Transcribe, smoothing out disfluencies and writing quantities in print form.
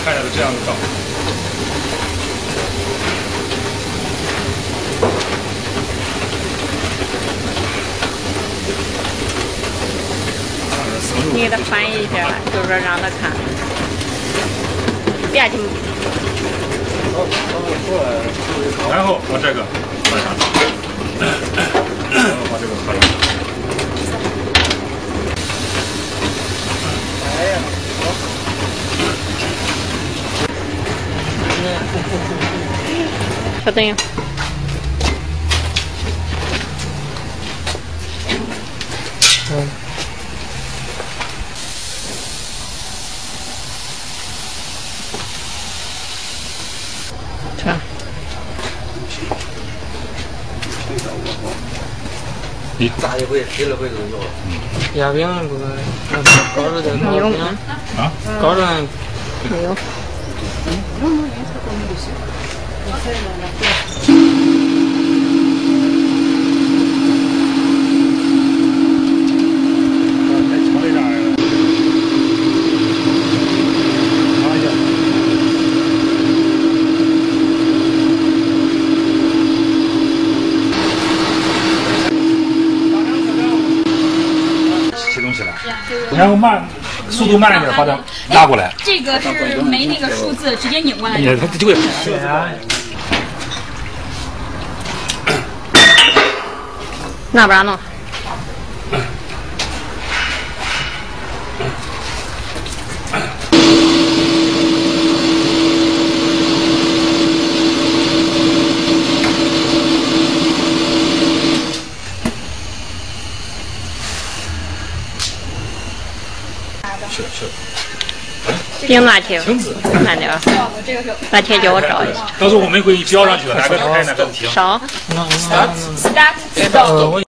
看下是这样的照。 你给他翻译一下，就是说让他看，别听。 然后把这个放上去，把这个放上去。 稍等一下。看。 你炸一回，吃了回都有了。 压饼不是，高热的没有饼啊， 高热没有。 启动起来，然后速度慢一点，把它拉过来。 这个是没那个数字，直接拧过来。 它就会。 那不然弄。冰拿铁，慢点。拿铁叫我照一下。 到时候我们会浇上去的，哪个开哪个停。 烧。 Start.